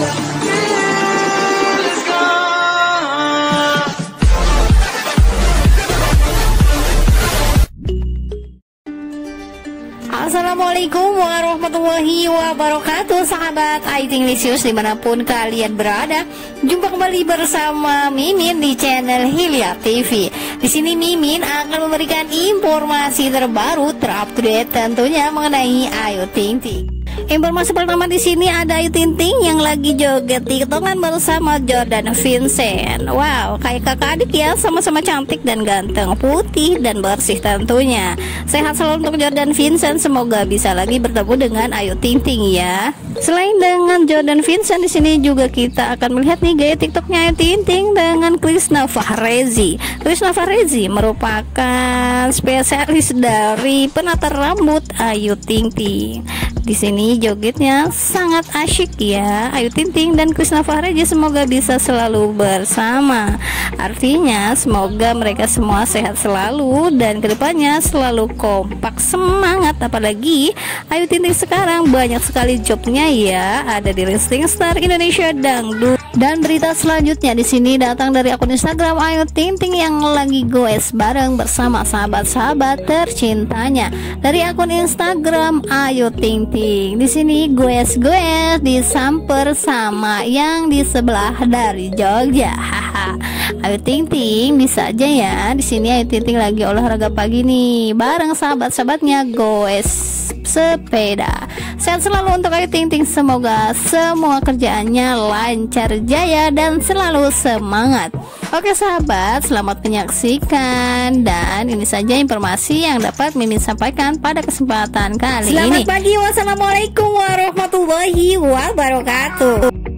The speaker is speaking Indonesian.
Assalamualaikum warahmatullahi wabarakatuh, sahabat Aitinglisius dimanapun kalian berada. Jumpa kembali bersama Mimin di channel Hilya TV. Di sini Mimin akan memberikan informasi terbaru, terupdate tentunya mengenai Ayu Ting Ting. Informasi pertama di sini ada Ayu Ting Ting yang lagi joget tiktokan bersama Jordan Vincent. Wow, kayak kakak adik ya, sama-sama cantik dan ganteng, putih dan bersih tentunya. Sehat selalu untuk Jordan Vincent, semoga bisa lagi bertemu dengan Ayu Ting Ting ya. Selain dengan Jordan Vincent, di sini juga kita akan melihat nih gaya tiktoknya Ayu Ting Ting dengan Krishna Fahrezi. Krishna Fahrezi merupakan spesialis dari penata rambut Ayu Ting Ting. Di sini jogetnya sangat asyik ya. Ayu Ting Ting dan Krishna Fahrezi semoga bisa selalu bersama. Artinya semoga mereka semua sehat selalu dan kedepannya selalu kompak, semangat. Apalagi Ayu Ting Ting sekarang banyak sekali jobnya ya, ada di Rising Star Indonesia Dangdut. Dan berita selanjutnya di sini datang dari akun Instagram Ayu Ting Ting yang lagi goes bareng bersama sahabat-sahabat tercintanya. Dari akun Instagram Ayu Ting Ting, di sini goes disamper sama yang di sebelah dari Jogja. Haha. Ayu Ting Ting bisa aja ya. Di sini Ayu Ting Ting lagi olahraga pagi nih bareng sahabat-sahabatnya goes sepeda. Sehat selalu untuk Ayu Ting Ting, semoga semua kerjaannya lancar jaya dan selalu semangat. Oke sahabat, selamat menyaksikan, dan ini saja informasi yang dapat Mimin sampaikan pada kesempatan kali ini. Selamat pagi, wassalamualaikum warahmatullahi wabarakatuh.